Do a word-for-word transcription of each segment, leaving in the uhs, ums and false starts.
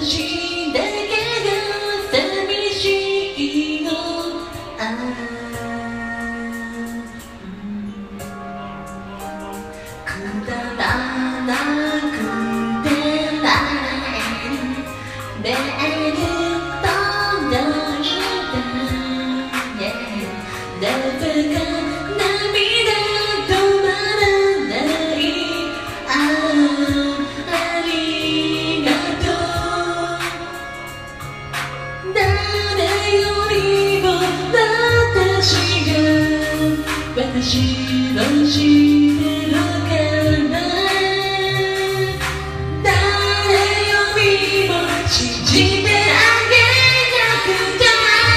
私だけが寂しいの。ああ、くだらなくてなれるメール届いた、yeah、なぜか涙止まらない。ああ、ありがとう。誰よりも私が私を知ってるから、誰よりも信じてあげなくちゃ。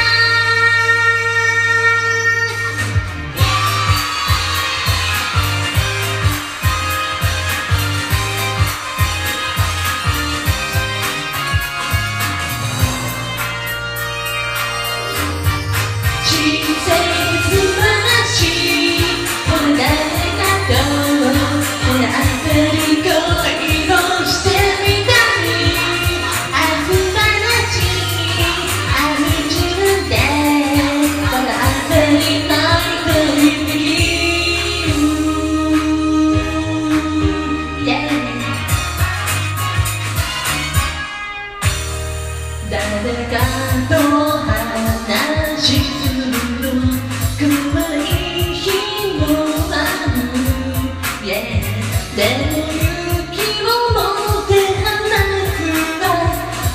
誰かと話する暗い日もある、yeah、でも勇気を持って話すわ、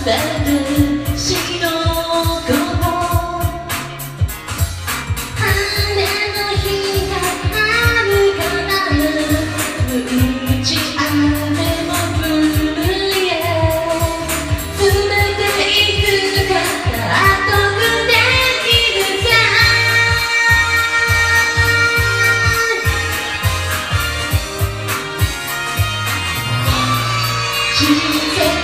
私のこと。晴れの日があるからうち雨も降る、yeah、全ていつか納得できるさ。人生